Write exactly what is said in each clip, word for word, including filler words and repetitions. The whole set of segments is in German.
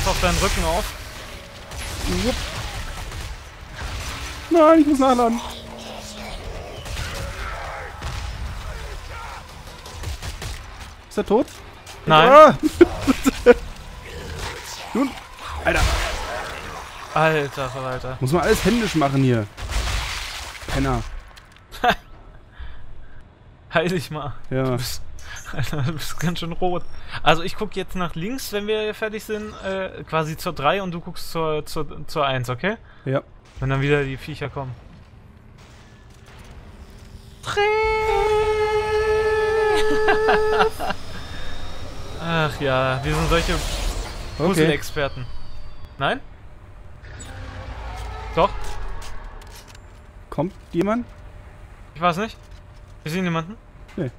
pass auf deinen Rücken auf. Jupp. Nein, ich muss nachladen. Ist er tot? Nein. Ah. Nun, Alter. Alter Verwalter. Muss man alles händisch machen hier. Penner. Heil dich mal. Ja. Du bist, Alter, du bist ganz schön rot. Also ich gucke jetzt nach links, wenn wir fertig sind, äh, quasi zur drei und du guckst zur, zur, zur eins, okay? Ja. Wenn dann wieder die Viecher kommen. Ach ja, wir sind solche Okay. Puzzle-Experten. Nein? Doch? Kommt jemand? Ich weiß nicht. Wir sehen niemanden? Nee.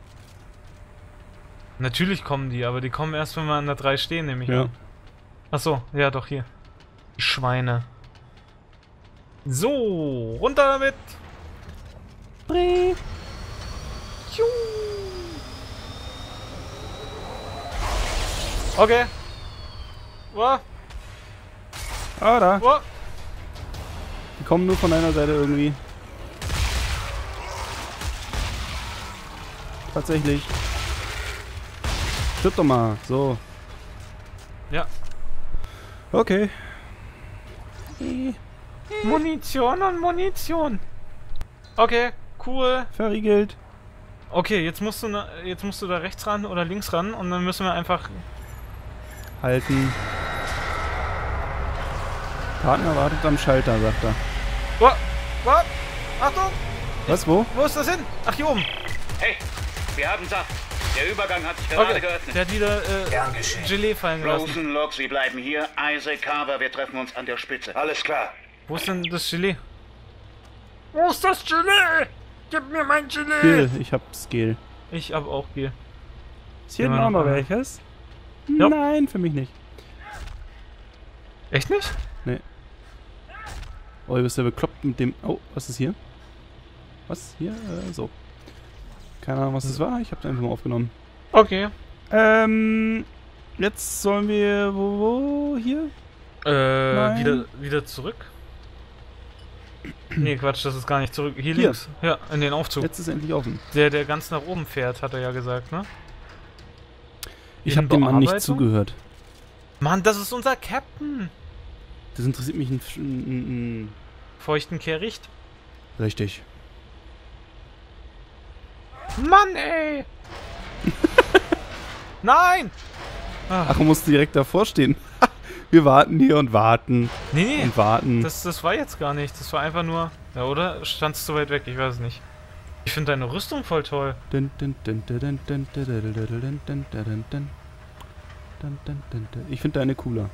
Natürlich kommen die, aber die kommen erst, wenn wir an der drei stehen, nämlich. Ja. Achso, ja doch, hier. Die Schweine. So, runter damit! Bree. Tschu. Okay. Wow, Ah, da. wow. Die kommen nur von einer Seite irgendwie. Tatsächlich. Stirb doch mal. So. Ja. Okay. Munition und Munition. Okay, cool. Verriegelt. Okay, jetzt musst du na, jetzt musst du da rechts ran oder links ran und dann müssen wir einfach. Halten. Partner wartet am Schalter, sagt er. Wow, wow. Achtung! Was, wo? Wo ist das hin? Ach, hier oben. Hey, wir haben Saft. Der Übergang hat sich gerade Okay. geöffnet. Der hat wieder Gern äh, geschehen. Gelee fallen gelassen. Rosenlock, Sie bleiben hier. Isaac, Carver, wir treffen uns an der Spitze. Alles klar. Wo ist denn das Gelee? Wo ist das Gelee? Gib mir mein Gelee! Hier, ich hab's Gel. Ich hab auch Gel. Ist hier Immer noch noch mal einer. welches? Ja. Nein, für mich nicht. Echt nicht? Nee. Oh, du bist ja bekloppt mit dem... Oh, was ist hier? Was? Hier? Äh, so. Keine Ahnung, was das war. Ich hab's einfach mal aufgenommen. Okay. Ähm... Jetzt sollen wir... Wo? wo hier? Äh, Nein. wieder, wieder zurück? Nee, Quatsch, das ist gar nicht zurück. Hier, Hier. links. Ja, in den Aufzug. Jetzt ist endlich offen. Der, der ganz nach oben fährt, hat er ja gesagt, ne? Ich In hab dem Mann nicht Bearbeitung? zugehört. Mann, das ist unser Captain! Das interessiert mich ein... ein, ein Feuchten Kehricht. richtig. Mann, ey! Nein! Ach, Ach, man muss direkt davor stehen. Wir warten hier und warten nee, nee. und warten. Das, das war jetzt gar nicht. Das war einfach nur... Ja, oder? Standst du weit weg? Ich weiß es nicht. Ich finde deine Rüstung voll toll. Dun, dun, dun, dun, dun, dun, dun, dun, dun, dun, dun, dun, dun. Dun, dun, dun, dun. Ich finde deine cooler.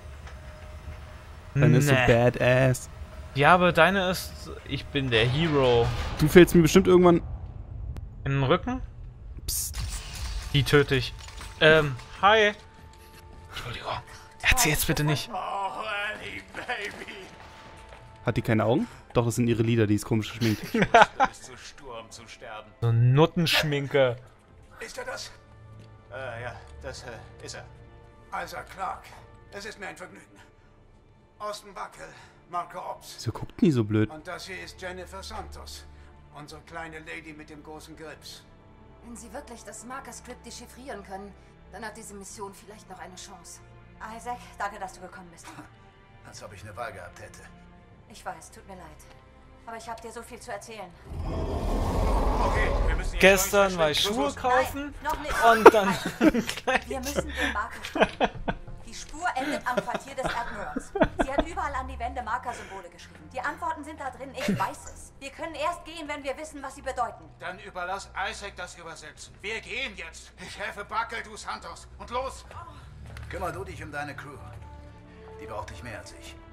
Deine ist so Nee. badass. Ja, aber deine ist... Ich bin der Hero. Du fällst mir bestimmt irgendwann... In den Rücken? Psst. Die töte ich. Ähm, hi. Entschuldigung. Erzähl jetzt bitte nicht. Oh, Annie, Baby. Hat die keine Augen? Doch, das sind ihre Lider, die ist komisch geschminkt. Du bist zu stur, um zu sterben. So Nuttenschminke. Ist er das? Äh, ja, das äh, ist er. Isaac Clarke. Es ist mir ein Vergnügen. Austin Buckle, Marco Ops. Wieso guckt die so blöd? Und das hier ist Jennifer Santos. Unsere kleine Lady mit dem großen Grips. Wenn Sie wirklich das Marker-Script dechiffrieren können, dann hat diese Mission vielleicht noch eine Chance. Isaac, danke, dass du gekommen bist. Als ob ich eine Wahl gehabt hätte. Ich weiß, tut mir leid. Aber ich habe dir so viel zu erzählen. Okay, wir müssen jetzt Gestern euch war ich verschwinden. Schuhe kaufen Nein, noch nicht. und dann... Wir müssen den Marker stoppen. Die Spur endet am Quartier des Admirals. Sie hat überall an die Wände Markersymbole geschrieben. Die Antworten sind da drin, ich weiß es. Wir können erst gehen, wenn wir wissen, was sie bedeuten. Dann überlass Isaac das Übersetzen. Wir gehen jetzt. Ich helfe Buckle, du Santos. Und los! Kümmer du dich um deine Crew. Die braucht dich mehr als ich.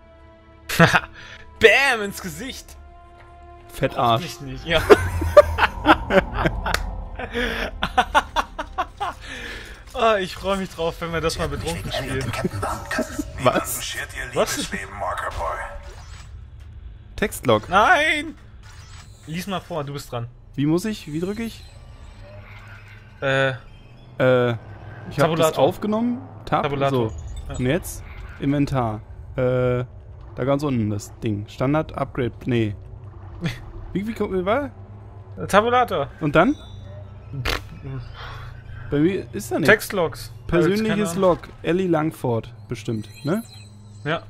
Bam, ins Gesicht. Fettarsch. Nicht, nicht, ja. Oh, ich freue mich drauf, wenn wir das mal betrunken spielen. Was? Was? Textlog. Nein! Lies mal vor, du bist dran. Wie muss ich? Wie drücke ich? Äh, Äh, ich habe das Tabulator. aufgenommen. Tab. Tabulator. So. Ja. Und jetzt? Inventar. Äh, da ganz unten das Ding. Standard, Upgrade, nee. Wie, wie kommt, wie war? Tabulator. Und dann? Bei mir ist da nichts. Textlogs. Persönliches Log. Ellie Langford, bestimmt, ne? Ja.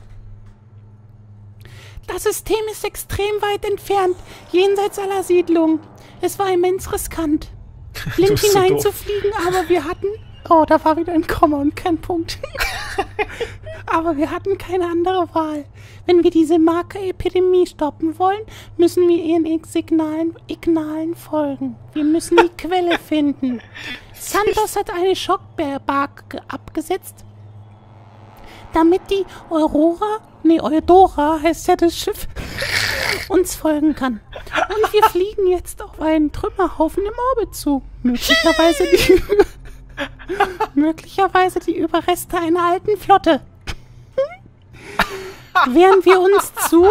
Das System ist extrem weit entfernt, jenseits aller Siedlungen. Es war immens riskant, blind bist so hineinzufliegen, aber wir hatten... Oh, da war wieder ein Komma und kein Punkt. Aber wir hatten keine andere Wahl. Wenn wir diese Marker-Epidemie stoppen wollen, müssen wir ihren Signalen, Ignalen folgen. Wir müssen die Quelle finden. Santos hat eine Schockbarke abgesetzt, damit die Aurora, nee, Eudora heißt ja das Schiff, uns folgen kann. Und wir fliegen jetzt auf einen Trümmerhaufen im Orbit zu. Möglicherweise die, möglicherweise die Überreste einer alten Flotte. Während wir uns zu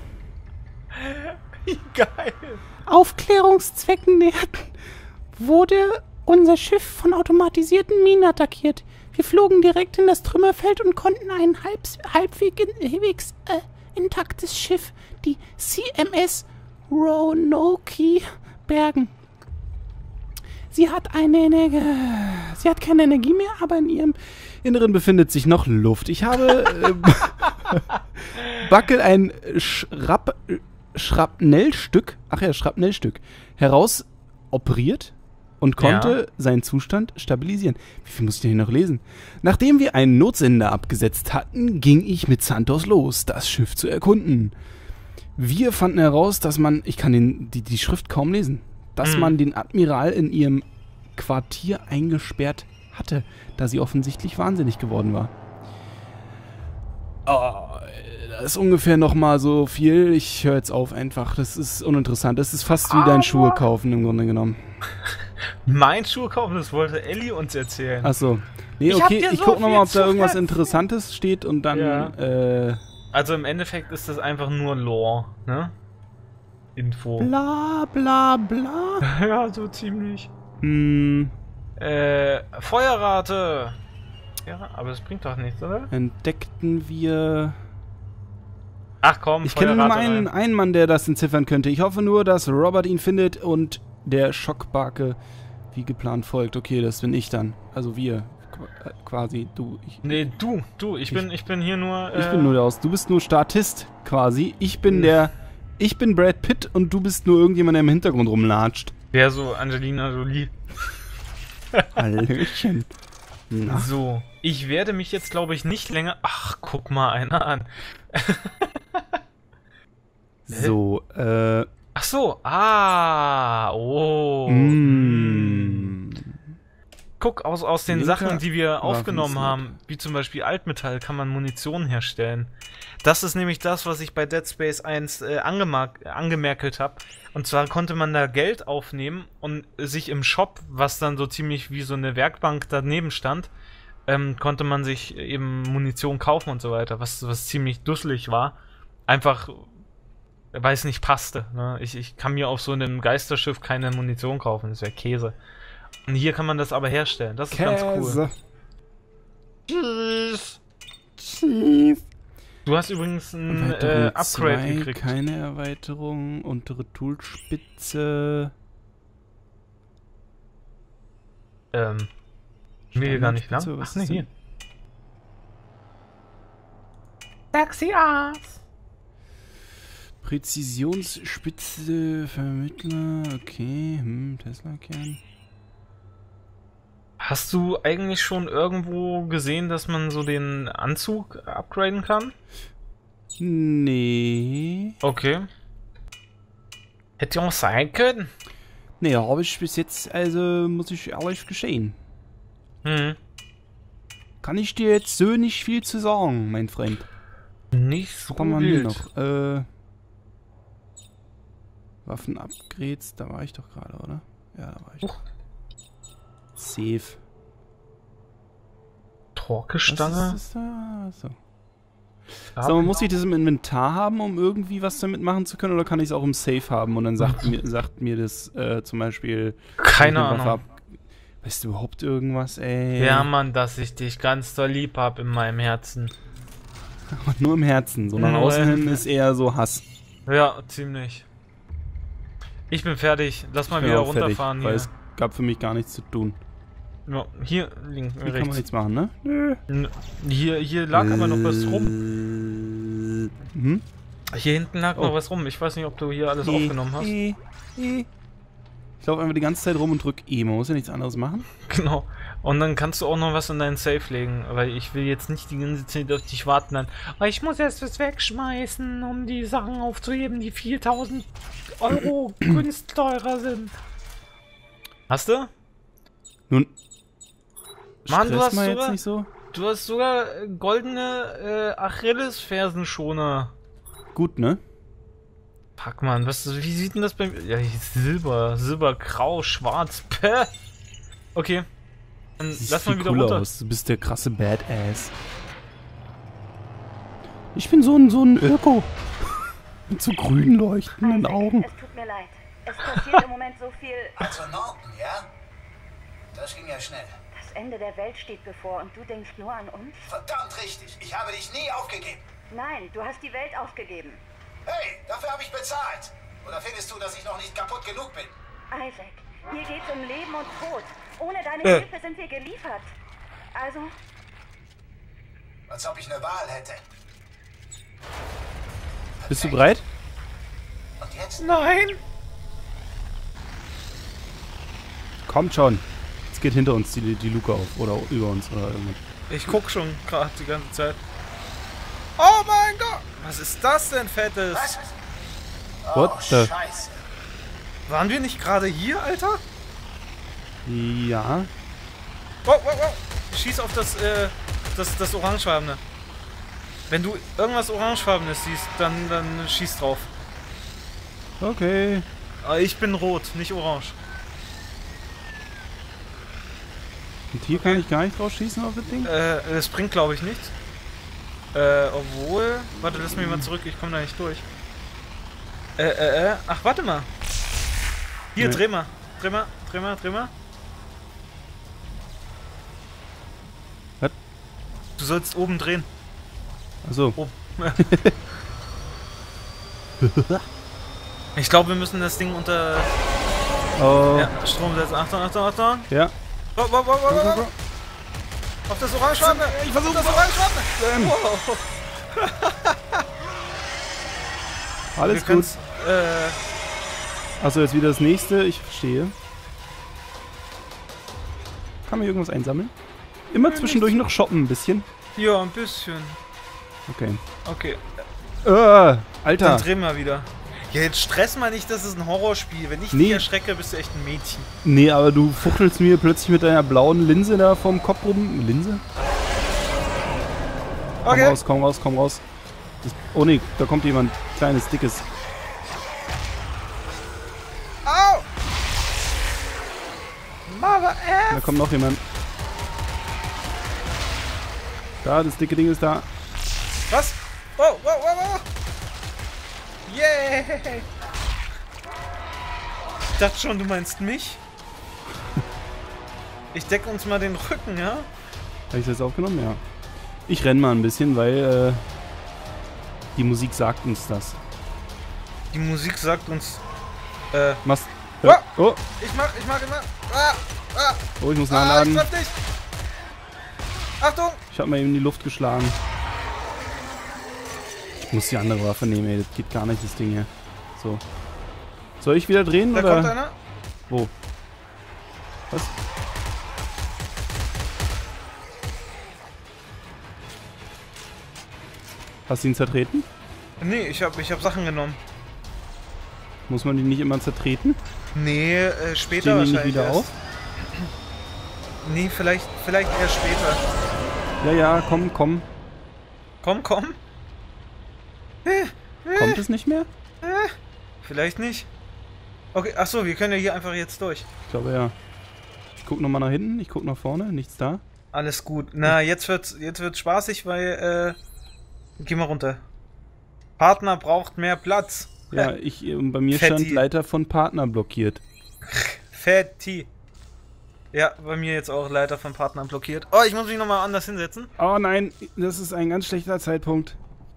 Geil. Aufklärungszwecken näherten, wurde unser Schiff von automatisierten Minen attackiert. Wir flogen direkt in das Trümmerfeld und konnten ein halb, halbwegs äh, intaktes Schiff, die C M S Roanoke, bergen. Sie hat eine Energie, sie hat keine Energie mehr, aber in ihrem Inneren befindet sich noch Luft. Ich habe äh, Buckel ein Schrapp, Schrapnellstück, ach ja, Schrapnellstück, heraus operiert und konnte Ja. seinen Zustand stabilisieren. Wie viel muss ich denn hier noch lesen? Nachdem wir einen Notsender abgesetzt hatten, ging ich mit Santos los, das Schiff zu erkunden. Wir fanden heraus, dass man, ich kann den, die, die Schrift kaum lesen, dass Mhm. man den Admiral in ihrem Quartier eingesperrt hatte, da sie offensichtlich wahnsinnig geworden war. Oh, das ist ungefähr nochmal so viel. Ich höre jetzt auf einfach. Das ist uninteressant. Das ist fast wie dein Schuhe kaufen im Grunde genommen. Mein Schuh kaufen, das wollte Ellie uns erzählen. Achso. Nee, Ich hab okay, dir ich so guck nochmal, ob viel da irgendwas zu Interessantes steht und dann, Ja. äh, Also im Endeffekt ist das einfach nur Lore, ne? Info. bla bla bla. Ja, so ziemlich. hm, Äh, Feuerrate. Ja, aber das bringt doch nichts, oder? entdeckten wir... Ach komm, Ich kenne nur Feuerrate einen, rein. einen Mann, der das entziffern könnte. Ich hoffe nur, dass Robert ihn findet und der Schockbarke wie geplant folgt. Okay, das bin ich dann. Also wir. Qu- äh, Quasi. Du. Ich, Nee, du, du, ich bin, ich bin hier nur. Äh, ich bin nur der Aus. Du bist nur Statist, quasi. Ich bin Hm. der. Ich bin Brad Pitt und du bist nur irgendjemand, der im Hintergrund rumlatscht. Wer so Angelina Jolie. Hallöchen. Na, So, ich werde mich jetzt, glaube ich, nicht länger. Ach, guck mal einer an. so, äh. Ach so, ah, oh. Mm. Guck, aus, aus den Linker Sachen, die wir aufgenommen Waffenslot. haben, wie zum Beispiel Altmetall, kann man Munition herstellen. Das ist nämlich das, was ich bei Dead Space eins äh, angemerk angemerkelt habe. Und zwar konnte man da Geld aufnehmen und sich im Shop, was dann so ziemlich wie so eine Werkbank daneben stand, ähm, konnte man sich eben Munition kaufen und so weiter, was, was ziemlich dusselig war. Einfach, weil es nicht passte. Ne? Ich, ich kann mir auf so einem Geisterschiff keine Munition kaufen, das wäre Käse. Und hier kann man das aber herstellen. Das ist ganz cool. Käse. Tschüss. Tschüss. Du hast übrigens ein Erweiterung äh, Upgrade zwei, gekriegt. keine Erweiterung, untere Toolspitze. Ähm. Nee, gar nicht lang. Standardspitze, was Ach nee, ist hier. denn? Sexy Ass. Präzisionsspitze, Vermittler, okay, hm, Tesla-Kern. Hast du eigentlich schon irgendwo gesehen, dass man so den Anzug upgraden kann? Nee. Okay. Hätte ja auch sein können. Nee, habe ich bis jetzt, also muss ich ehrlich gestehen. Hm. Kann ich dir jetzt so nicht viel zu sagen, mein Freund. Nicht so Was haben wir hier wild. noch? Äh. Waffen-Upgrades, da war ich doch gerade, oder? Ja, da war ich. Huch. Safe. Torkestange. Was ist das da? So. So, man muss ich das im Inventar haben, um irgendwie was damit machen zu können, oder kann ich es auch im Safe haben und dann sagt mir, sagt mir das äh, zum Beispiel... Keine welche Waffe Ahnung. ab- Weißt du überhaupt irgendwas, ey? Ja, Mann, dass ich dich ganz doll lieb hab in meinem Herzen. Aber nur im Herzen. So nach Nur außen hin im- ist eher so Hass. Ja, ziemlich. Ich bin fertig. Lass mal Ich bin wieder auch fertig, runterfahren weil hier. es gab für mich gar nichts zu tun. Ja, hier, links, Hier kann man rechts. nichts machen, ne? Nö. N- Hier, hier lag aber noch was rum. Hm? Hier hinten lag noch Oh. was rum. Ich weiß nicht, ob du hier alles aufgenommen hast. E, E. Ich laufe einfach die ganze Zeit rum und drück E. Man muss ja nichts anderes machen. Genau. Und dann kannst du auch noch was in deinen Safe legen, weil ich will jetzt nicht die ganze Zeit auf dich warten. Dann, oh, ich muss erst was wegschmeißen, um die Sachen aufzuheben, die viertausend Euro günstteurer sind. Hast du? Nun. Mann, du stress hast mal jetzt sogar- nicht so. Du hast sogar äh, goldene äh, Achillesfersenschoner. Gut, ne? Pack man, was, wie sieht denn das bei mir? Ja, Silber, Silber, Grau, Schwarz, päh. Okay. Dann Siehst lass viel mal wieder cooler runter. aus. Du bist der krasse Badass. Ich bin so ein, so ein Öko. Mit so grün leuchtenden Augen. Es tut mir leid. Es passiert im Moment so viel. Also Norton, ja? Das ging ja schnell. Das Ende der Welt steht bevor und du denkst nur an uns? Verdammt richtig. Ich habe dich nie aufgegeben. Nein, du hast die Welt aufgegeben. Hey, dafür habe ich bezahlt. Oder findest du, dass ich noch nicht kaputt genug bin? Isaac, hier geht's um Leben und Tod. Ohne deine Äh. Hilfe sind wir geliefert. Also, Als ob ich eine Wahl hätte. Bist du bereit? Und jetzt? Nein! Kommt schon. Jetzt geht hinter uns die, die Luke auf. Oder über uns. Oder irgendwas. Ich guck schon gerade die ganze Zeit. Oh mein Gott! Was ist das denn, Fettes? Was? What Oh, the- Scheiße. Waren wir nicht gerade hier, Alter? Ja. Wow, wow, wow. Schieß auf das, äh, das, das Orangefarbene. Wenn du irgendwas Orangefarbenes siehst, dann, dann schieß drauf. Okay. Aber ich bin rot, nicht orange. Und hier kann ich gar nicht drauf schießen auf das Ding? Äh, es bringt, glaube ich, nichts. Äh, obwohl... Warte, lass mich mal zurück, ich komme da nicht durch. Äh, äh, äh... Ach, warte mal. Hier, Nee. dreh mal. Dreh mal, dreh mal, dreh mal. Was? Du sollst oben drehen. Achso. Oben. Ich glaube, wir müssen das Ding unter Oh. ja, Strom setzen. Achtung, Achtung, Achtung. Ja. Oh, oh, oh, oh, oh, oh. Auf das Orangefarbene. Ich versuche das Orangefarbene. Wow. Alles Wir gut. können's, äh, Achso, jetzt wieder das nächste. Ich verstehe. Kann man hier irgendwas einsammeln? Immer zwischendurch noch shoppen ein bisschen. ja, ein bisschen. Okay. Okay, Äh, dann Alter. drehen wir wieder. Ja, jetzt stress mal nicht, das ist ein Horrorspiel. Wenn ich Nee. dich erschrecke, bist du echt ein Mädchen. Nee, aber du fuchtelst mir plötzlich mit deiner blauen Linse da vom Kopf rum. Linse? Komm Okay. raus, komm raus, komm raus. Das, oh nee, da kommt jemand. Kleines, dickes. Au! Mother Da F! kommt noch jemand. Da, das dicke Ding ist da. Was? Wow, wow, wow, wow! Yay! Ich dachte schon, du meinst mich. Ich decke uns mal den Rücken, ja? Habe ich das aufgenommen? Ja. Ich renn mal ein bisschen, weil äh, die Musik sagt uns das. Die Musik sagt uns. Äh. Machst. Ah! Oh, Ich mach, ich mach immer. Ah! Ah! oh, ich muss Ah, ich nachladen. treff dich! Achtung! Ich habe mal eben in die Luft geschlagen. Ich muss die andere Waffe nehmen, ey. Das geht gar nicht, das Ding hier. So. Soll ich wieder drehen, Da oder? kommt einer. Wo? Was? Hast du ihn zertreten? Nee, ich hab, ich hab Sachen genommen. Muss man die nicht immer zertreten? Nee, äh, später Stehen die wahrscheinlich nicht wieder erst. auf? Nee, vielleicht, vielleicht erst später. Ja, ja, komm, komm. Komm, komm. Kommt es nicht mehr? Vielleicht nicht. Okay, achso, wir können ja hier einfach jetzt durch. Ich glaube ja. Ich guck noch mal nach hinten, ich guck nach vorne, nichts da. Alles gut. Na, jetzt wird's, jetzt wird's spaßig, weil, äh, geh mal runter. Partner braucht mehr Platz. Ja, ich, äh, bei mir Fetti. stand Leiter von Partner blockiert. Fetti. Ja, bei mir jetzt auch Leiter von Partnern blockiert. Oh, ich muss mich nochmal anders hinsetzen. Oh nein, das ist ein ganz schlechter Zeitpunkt.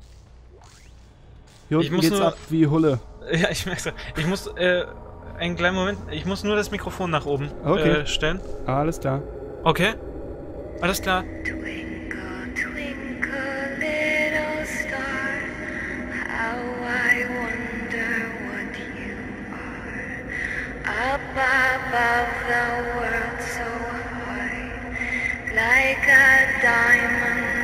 Hier unten geht's nur, ab wie Hulle. Ja, ich merke Ich muss, äh, einen kleinen Moment. Ich muss nur das Mikrofon nach oben okay. äh, stellen. Alles klar. Okay. Alles klar. Twinkle, twinkle, little star, how I wonder what you are. Up above the world so high, like a diamond